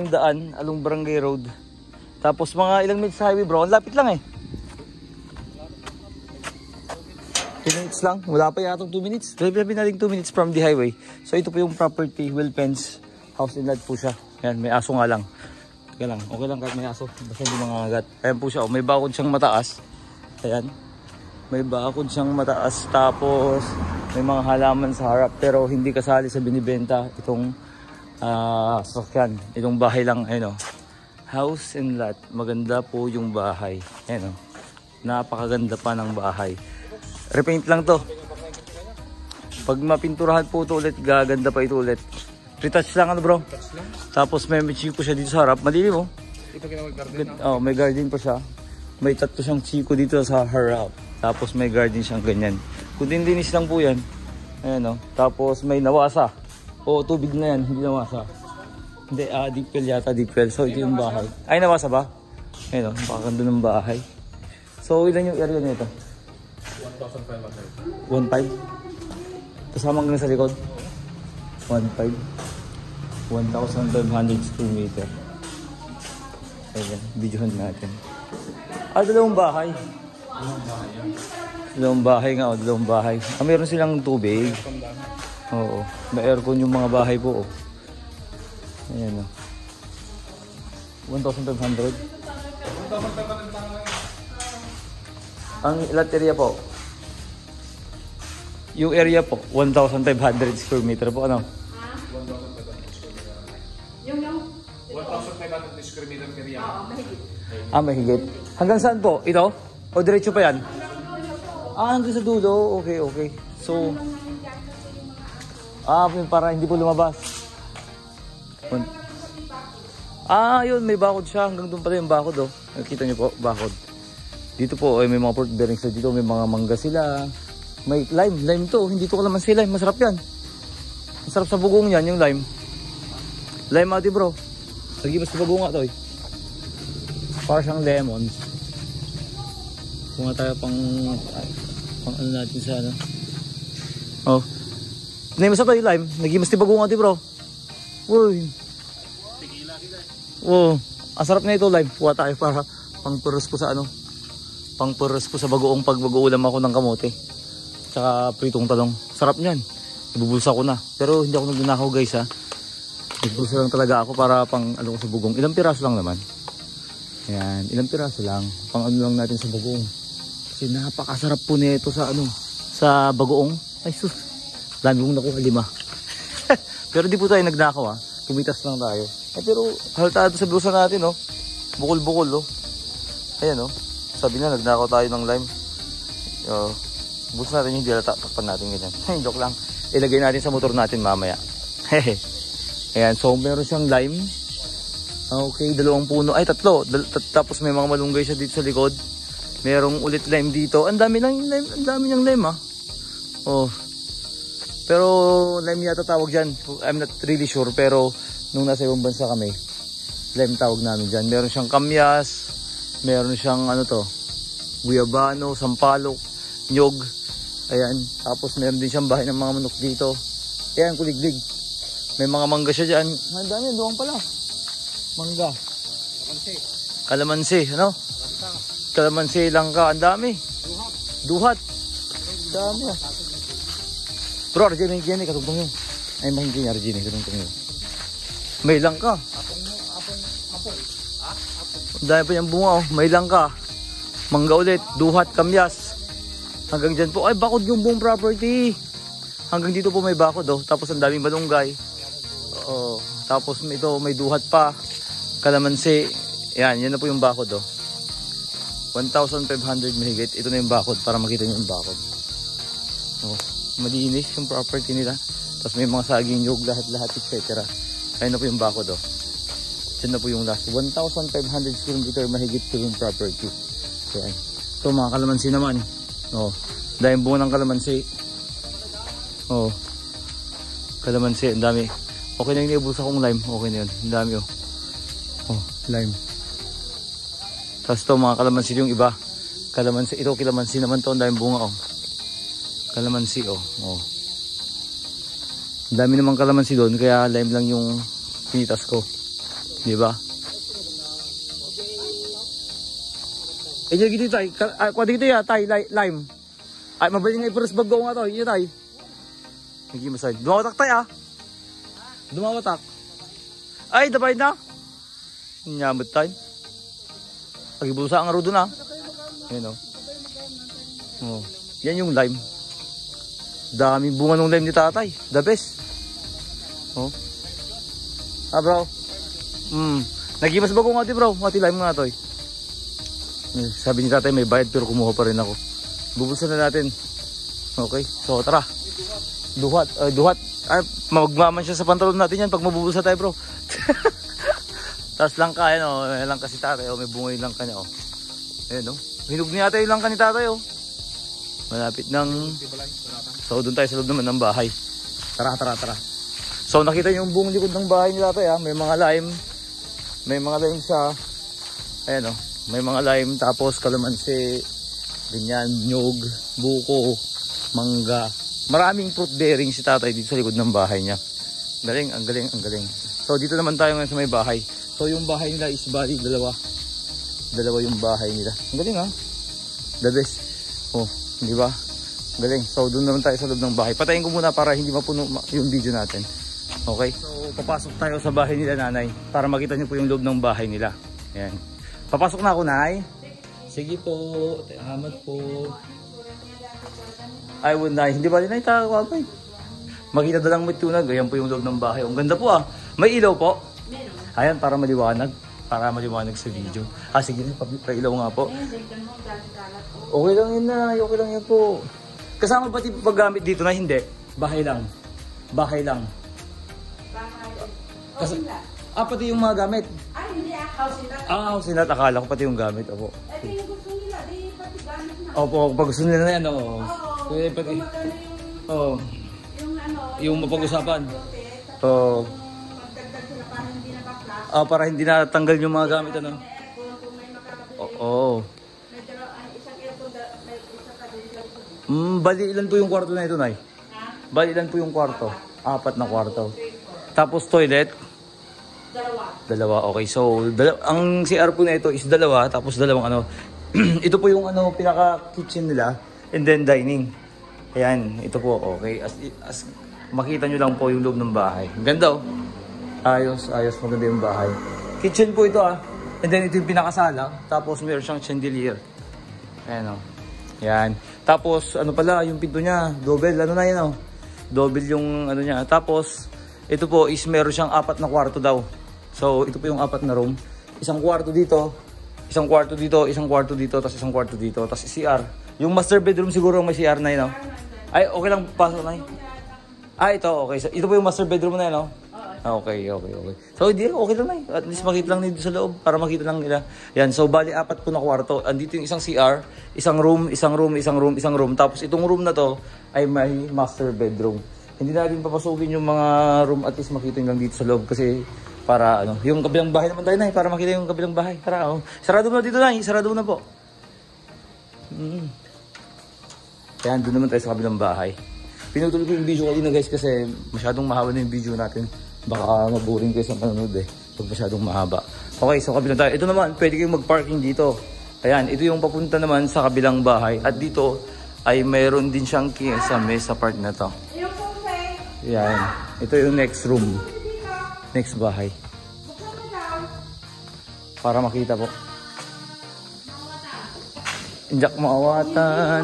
yung daan along Barangay Road. Tapos mga ilang minutes sa highway bro, ang lapit lang eh. 2 minutes lang, wala pa yata 2 minutes. Sabi natin 2 minutes from the highway. So ito po yung property, well fenced, house and lot po siya. Ayan, may aso nga lang. Okay lang kahit may aso, basta hindi mangangagat. Ayan po siya, may bakod siyang mataas. Ayan, may bakod siyang mataas. Tapos may mga halaman sa harap pero hindi kasali sa binibenta itong sasakyan. Itong bahay lang, ayun o. House and lot, maganda po yung bahay. Ayun o, napakaganda pa ng bahay. Repaint lang to. Pag mapinturahan po ito ulit, gaganda pa ito ulit. Retouch lang ano bro. Tapos may chiko siya dito sa harap. Madilim mo. Oh, may garden pa siya. May tatlo siyang chiko dito sa harap. Tapos may garden siyang ganyan. Kudin-dinis lang po yan. Ayan o. Tapos may nawasa. O tubig na yan, hindi nawasa. Hindi, deep well yata, deep well. So ito yung bahay. Ay, nawasa ba? Ayan o, napakaganda ng bahay. So ilan yung area nito? 1,500. 1,500? Kasama nga sa likod? 1,500. 1,500 square meter. Ayan, videohan natin. Dalawang bahay. Dalawang bahay nga o, dalawang bahay. Meron silang tubig. Oo, may aircon yung mga bahay po. Ayan o. 1,500. Ang lot area po. Yung area po, 1,500 square meter po, ano? 1,500 square meter area. Mahigit. Hanggang saan po? Ito? O diretso pa yan? Hanggang sa dulo. Okay. So, para hindi po lumabas. Yun, may bakod siya. Hanggang doon pala yung bakod, oh. Nakita niyo po, bakod. Dito po, may mga fruit bearings na dito. May mga mangga sila. May lime to. Hindi to kalamansi lime. Masarap yan. Masarap sa bugong yan, yung lime. Lime ati bro. Lagi mas sa bugong nga to eh. Para siyang lemons. Kung tayo pang ano natin sa ano. Oh. Masarap tayo yung lime. Lagi mas tibagong ati bro. Uy. Oh. Asarap na ito lime. Kuha tayo para pang puros ko sa ano. Pang puros ko sa bagoong pag mag-uulam ako ng kamote. Tsaka pritong talong. Sarap niyan. Ibubulsa ko na. Pero hindi ako nagnanakaw guys ha. Ibubulsa lang talaga ako para pang ano ko sa bugong. Ilang piraso lang naman. Ayan. Ilang piraso lang. Pang ano lang natin sa bagoong. Kasi napakasarap po nito sa ano. Sa bagoong. Ay sus. Dami kong nakuha 5. Pero di po tayo nagnakaw ha. Kumitas lang tayo. Pero halata sa blusa natin oh. Bukol-bukol oh. Ayan oh. Sabi na nagnakaw tayo ng lime. Bus natin yung dila, takpan natin ganyan. Joke lang. Ilagay natin sa motor natin mamaya. Ayan, so meron siyang lime. Okay, 2 puno. Ay, 3. Tapos may mga malunggay siya dito sa likod. Merong ulit lime dito. Ang dami niyang lime ah. Oh. Pero lime yata tawag dyan. I'm not really sure. Pero nung nasa ibang bansa kami, lime tawag namin dyan. Meron siyang kamyas. Meron siyang ano to, guyabano, sampalok, nyog. Ayan, tapos meron din siyang bahay ng mga manok dito. Ayan, kuliglig. May mga mangga siya dyan. Ang dami, duwang pala. Mangga. Kalamansi, ano? Kalamansi, langka, ang dami. Duhat. Dami. Bro, RJ, may higyan eh, katugtong yun. Ay, may higyan RJ eh, katugtong yun. May langka. Ang dami pa niyang bunga, oh. May langka. Mangga ulit, duhat, kamyas. Hanggang dyan po, ay bakod yung buong property. Hanggang dito po may bakod oh. Tapos ang daming balunggay. Tapos ito may duhat pa. Kalamansi. Yan na po yung bakod oh. 1,500 mahigit. Ito na yung bakod para makita nyo yung bakod. Oh, malinis yung property nila. Tapos may mga saging nyug, lahat-lahat etc. Ayun na po yung bakod oh. Diyan na po yung last. 1,500 square meter mahigit po yung property. Yan. Ito mga kalamansi naman. Oh, dahil bunga ng kalamansi. Oh. Kalamansi, ang dami. Okay na yung iubos akong lime. Okay na yun. Ang dami oh. Oh, lime. Tapos ito mga kalamansi yung iba. Kalamansi, ito kalamansi naman to. Ang dami bunga oh. Kalamansi oh. Oh. Ang dami namang kalamansi doon. Kaya lime lang yung pinitas ko. Di ba? Eh, dito tay. Kuha dito ya, tay, lime. Ay, mabaling nga i-first bag ko nga to. Iya tay. Hindi masay. Dumawatak tay ah. Dumawatak. Ay, dabay na. Nyamot tay. Pagibusa ang arudo na. Ayan o. Oh. Yan yung lime. Daming bunga ng lime ni tatay. The best. Oh. Ah bro. Nagimas ba ko nga bro? Mati lime nga to eh. Sabi ni tatay may bayad pero kumuha pa rin ako. Bubulsan na natin. Okay. So tara. Duhat. Duhat. Ay, magmaman siya sa pantalon natin yan pag mabubulsa tayo bro. Tapos langka yan o. Langka si tatay o. May bunga yung langka niya o. Ayan o. Hinog niya tayo yung langka ni tatay o. Malapit ng... So doon tayo sa loob naman ng bahay. Tara. So nakita niyo yung buong likod ng bahay ni tatay ha. May mga lime. May mga lime sa... Ayan o. May mga lime. Tapos kalamansi. Ganyan. Nyog. Buko. Mangga. Maraming fruit bearing si tatay dito sa likod ng bahay niya. Galing. Ang galing. So dito naman tayo ngayon sa may bahay. So yung bahay nila is bali dalawa yung bahay nila. Ang galing ha. The best. Oh, di ba? Galing. So doon naman tayo sa loob ng bahay. Patayin ko muna para hindi mapuno yung video natin. Okay? So papasok tayo sa bahay nila nanay para makita niyo po yung loob ng bahay nila. Ayan. Papasok na ako nay. Sige po. Salamat po. Ay, nay. Hindi ba rin nay? Tawagay. Makita na lang may tunag. Ayan po yung loob ng bahay. Ang ganda po ah. May ilaw po. Ayan, para maliwanag. Para maliwanag sa video. Ah, sige na, pa-ilaw nga po. Okay lang yun na. Okay lang yan po. Kasama pati paggamit dito na hindi. Bahay lang. Pati yung mga gamit. Hindi house nila. House nila. Akala ko pati yung gamit. Opo. Yung gusto nila, di pati gamit na. Opo, pag gusto nila na yan. Oo. Pati Yung mapag-usapan. Oo. Para hindi natanggal yung mga gamit ano. Oo. Bali ilan po yung kwarto na ito, nay? Bali ilan po yung kwarto? 4 na kwarto. Tapos toilet? Dalawa. Okay. So, ang CR po na ito is 2, tapos 2 ano. Ito po yung ano pinaka kitchen nila and then dining. Ayan, ito po. Okay. As makita nyo lang po yung loob ng bahay. Ganda oh. Ayos, maganda yung bahay. Kitchen po ito ah. And then ito yung pinakasala. Tapos meron siyang chandelier. Ayan o. Yan. Tapos ano pala, yung pinto niya. Double, ano na yan o. Double yung ano niya. Tapos ito po is meron siyang 4 na kwarto daw. So ito po yung 4 na room. Isang kwarto dito. Isang kwarto dito. Isang kwarto dito. Tapos isang kwarto dito. Tapos CR. Yung master bedroom siguro may CR na yun o. Ay, okay lang. Pasok na yun. Ito. Okay. So, ito po yung master bedroom na yun o. Okay. So, hindi okay lang na eh. At least makita lang nito sa loob para makita lang nila. Yan, so bali 4 po na kwarto. Andito yung isang CR, isang room. Tapos itong room na to ay may master bedroom. Hindi natin papasukin yung mga room at least makita lang dito sa loob kasi para ano, yung kabilang bahay naman tayo na para makita yung kabilang bahay. Tara, oh. Sarado na dito na, sarado na po. Yan, doon naman tayo sa kabilang bahay. Pinutol ko yung video kanina guys kasi masyadong mahaba na yung video natin. Baka maboring kayo sa panonood eh. Pag masyadong mahaba. Okay, so kabilang tayo. Ito naman, pwede kayong mag-parking dito. Ayan, ito yung papunta naman sa kabilang bahay. At dito ay mayroon din siyang kisame sa part na to. Ayan, ito yung next room. Next bahay. Para makita po. Injak maawatan.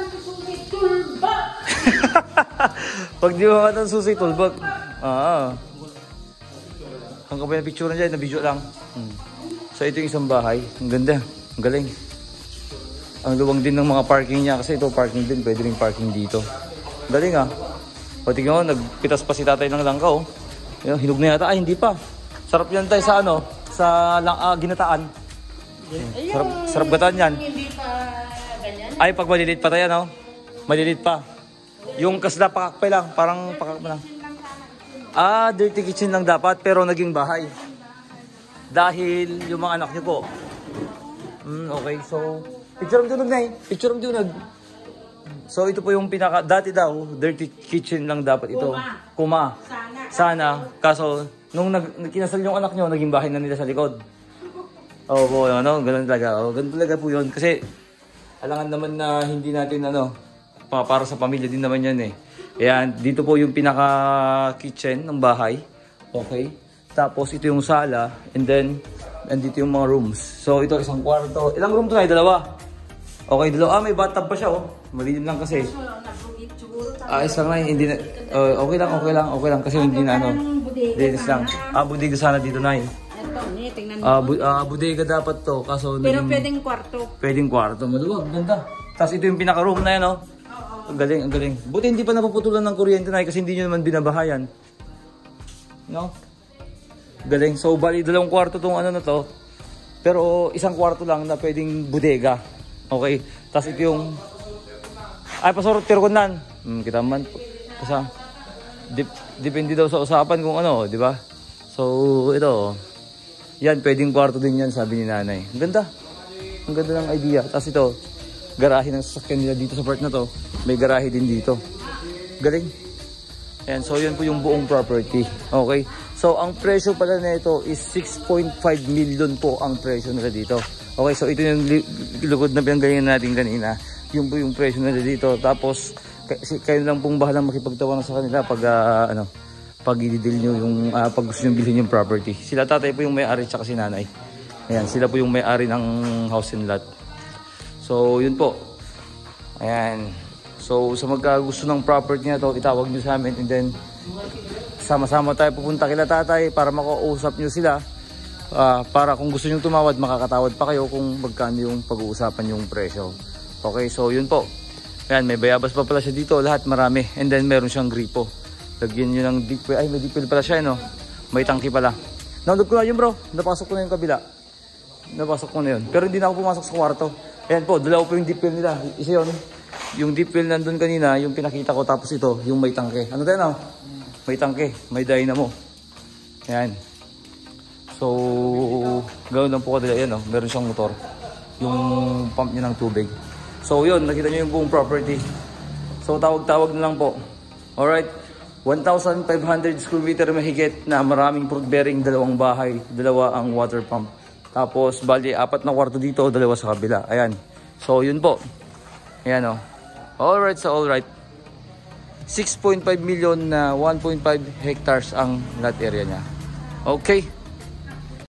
Pag di maawatan susi, tulbag. Ang kapay na picture na dyan, na video lang. So ito yung isang bahay. Ang ganda. Ang galing. Ang luwang din ng mga parking niya. Kasi ito parking din. Pwede rin parking dito. Galing ah. O tingnan mo, nagpitas pa si tatay ng langka oh. Hinog na yata. Ay hindi pa. Sarap yan tayo sa ano. Sa ginataan. Sarap gataan yan. Hindi pa ganyan. Ay pag malilit pa tayo no. Malilit pa. Yung kasla pakakpay lang. Parang pakakpay lang. Dirty kitchen lang dapat pero naging bahay. Dahil yung mga anak niyo po. Okay, so picture ng dunag na eh. Picture ng dunag. So ito po yung dati daw, dirty kitchen lang dapat ito. Kuma. Sana. Kaso nung kinasal yung anak nyo, naging bahay na nila sa likod. Oo po, ano, ganun talaga. Oo, ganun talaga po yun. Kasi, alangan naman na hindi natin, ano, para sa pamilya din naman yan eh. Ayan, dito po yung pinaka-kitchen ng bahay. Okay. Tapos, ito yung sala. And then, andito yung mga rooms. So, ito isang kwarto. Ilang room to na? Dalawa. Okay, dalawa. May bathtub pa siya, oh. Malilim lang kasi. Isang na, hindi na. Okay lang. Kasi hindi na, ano. Linis lang. Bodega sana dito na eh. Tingnan Bodega dapat to. Kaso pero pwedeng kwarto. Pwedeng kwarto. Maluwag, ganda. Tapos ito yung pinaka-room na yan, oh. Ang galing. Buti hindi pa napuputulan ng kuryente na kasi hindi nyo naman binabahayan. No? Galing. So, bali, dalawang kwarto tong ano na to. Pero, isang kwarto lang na pwedeng bodega. Okay? Tapos ito yung... Ay, pasorot tirkunan. Kita man. Kasi, depende daw sa usapan kung ano, di ba? So, ito. Yan, pwedeng kwarto din yan, sabi ni nanay. Ang ganda. Ang ganda ng idea. Tapos ito, garahe ng sasakyan nila dito sa part na to. May garahe din dito. Galing. Ayan, so yan po yung buong property. Okay. So, ang presyo pala na ito is 6.5 million po ang presyo nila dito. Okay, so ito yung lugod na pinanggalingan natin kanina. Yung po yung presyo nila dito. Tapos, kayo lang pong bahalang makipagtawanan sa kanila pag, pag i-deal nyo yung, pag gusto nyo bilhin yung property. Sila tatay po yung may-ari tsaka si nanay. Ayan, sila po yung may-ari ng house and lot. So, yun po. Ayan. So, sa magkagusto ng property na to, itawag nyo sa amin and then sama-sama tayo pupunta kila tatay para makausap nyo sila. Para kung gusto nyo tumawad, makakatawad pa kayo kung magkano yung pag-uusapan yung presyo. Okay, so yun po. Ayan, may bayabas pa pala siya dito. Lahat marami. And then meron siyang gripo. Lagyan nyo ng deep well. Ay, may deep well pala siya, no? May tangki pala. Naunod ko na yun, bro. Napasok ko na yung kabila. Napasok ko na yun. Pero hindi na ako pumasok sa kwarto. Ayan po, dalawa po yung deep well nila. Isa yun. Yung deep well nandun kanina, yung pinakita ko. Tapos ito, yung may tangke. Ano tayo, no? May tangke. May dynamo. Ayan. So, ganoon lang po kadala. Ayan, no? Meron siyang motor. Yung pump niya ng tubig. So, yun. Nakita nyo yung buong property. So, tawag-tawag na lang po. Alright. 1,500 square meter mahigit na maraming fruit bearing, dalawang bahay, dalawa ang water pump. Tapos, bali, 4 na kwarto dito, 2 sa kabila. Ayan. So, yun po. Ayan, o. Alright, so alright. 6.5 million na 1.5 hectares ang lot area niya. Okay.